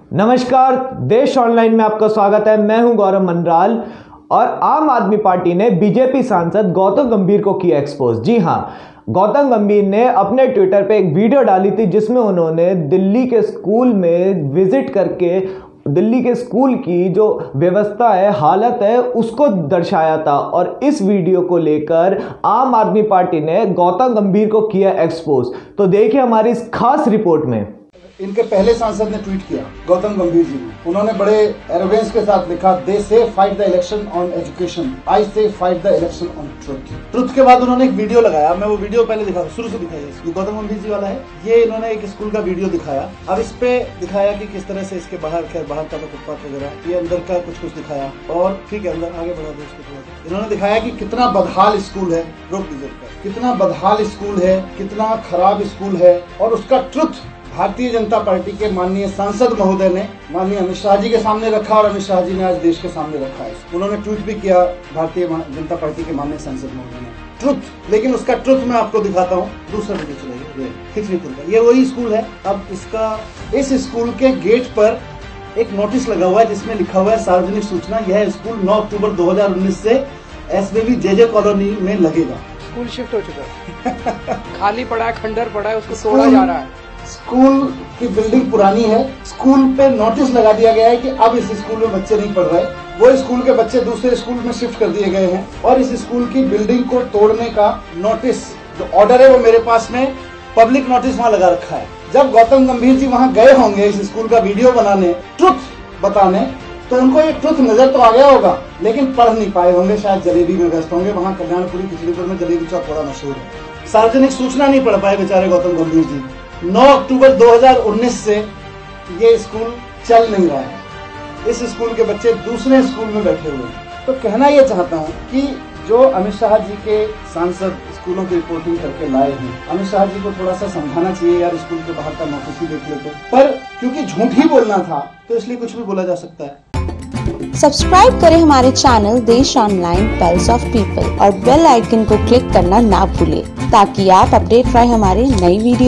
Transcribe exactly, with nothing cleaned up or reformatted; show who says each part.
Speaker 1: नमस्कार, देश ऑनलाइन में आपका स्वागत है। मैं हूं गौरव मनराल और आम आदमी पार्टी ने बीजेपी सांसद गौतम गंभीर को किया एक्सपोज। जी हां, गौतम गंभीर ने अपने ट्विटर पे एक वीडियो डाली थी जिसमें उन्होंने दिल्ली के स्कूल में विजिट करके दिल्ली के स्कूल की जो व्यवस्था है, हालत है, उसको दर्शाया था। और इस वीडियो को लेकर आम आदमी पार्टी ने गौतम गंभीर को किया एक्सपोज। तो देखिए हमारी इस खास रिपोर्ट में।
Speaker 2: इनके पहले सांसद ने ट्वीट किया, गौतम गंभीर जी ने। उन्होंने बड़े एरोगेंस के साथ लिखा, they say fight the election on education, I say fight the election on truth. Truth के बाद उन्होंने एक वीडियो लगाया। मैं वो वीडियो पहले दिखा, शुरू से दिखाई, ये गौतम गंभीर जी वाला है। ये इन्होंने एक स्कूल का वीडियो दिखाया। अब इस पे दिखाया कि किस तरह से इसके बाहर, खैर बाहर का तो फुटपाथ वगैरह, ये अंदर का कुछ कुछ दिखाया। और ठीक है, अंदर आगे बढ़ा दो इसको थोड़ा सा। इन्होंने दिखाया कि कितना बदहाल स्कूल है, रोक दीजिए, कितना बदहाल स्कूल है, कितना खराब स्कूल है। और उसका ट्रुथ भारतीय जनता पार्टी के माननीय सांसद महोदय ने माननीय अमित शाह जी के सामने रखा और अमित शाह जी ने आज देश के सामने रखा है। उन्होंने ट्वीट भी किया, भारतीय जनता पार्टी के माननीय सांसद महोदय ने ट्रुथ। लेकिन उसका ट्रुथ मैं आपको दिखाता हूँ। दूसरा वीडियो चलाइए, खिचड़ीपुर का। ये वही स्कूल है। अब इसका, इस स्कूल के गेट पर एक नोटिस लगा हुआ है जिसमें लिखा हुआ है सार्वजनिक सूचना, यह स्कूल नौ अक्टूबर दो हजार उन्नीस से एसबीबी जेजे कॉलोनी में लगेगा।
Speaker 3: स्कूल शिफ्ट हो चुका है, खाली पड़ा है, खंडर पड़ा है, उसको तोड़ा जा रहा है।
Speaker 2: स्कूल की बिल्डिंग पुरानी है। स्कूल पे नोटिस लगा दिया गया है कि अब इस स्कूल में बच्चे नहीं पढ़ रहे। वो स्कूल के बच्चे दूसरे स्कूल में शिफ्ट कर दिए गए हैं और इस स्कूल की बिल्डिंग को तोड़ने का नोटिस, जो ऑर्डर है, वो मेरे पास में पब्लिक नोटिस वहाँ लगा रखा है। जब गौतम गंभीर जी वहाँ गए होंगे इस स्कूल का वीडियो बनाने, ट्रुथ बताने, तो उनको ये ट्रुथ नजर तो आ गया होगा, लेकिन पढ़ नहीं पाए होंगे, शायद जलेबी में व्यस्त होंगे। वहाँ कल्याणपुरी खिचड़ीपुर में जलेबी चौक बड़ा मशहूर है। सार्वजनिक सूचना नहीं पढ़ पाए बेचारे गौतम गंभीर जी। नौ अक्टूबर दो हजार उन्नीस से ये स्कूल चल नहीं रहा है। इस स्कूल के बच्चे दूसरे स्कूल में बैठे हुए हैं। तो कहना ये चाहता हूँ कि जो अमित शाह जी के सांसद स्कूलों की रिपोर्टिंग करके लाए हैं, अमित शाह जी को थोड़ा सा समझाना चाहिए, यार स्कूल के बाहर का नोटिस ही देख लेते। पर क्योंकि झूठ ही बोलना था तो इसलिए कुछ भी बोला जा सकता है।
Speaker 4: सब्सक्राइब करें हमारे channel Desh online pulse of people और बेल आइकन को क्लिक करना ना भूलें ताकि आप अपडेट रहे हमारे नई वीडियो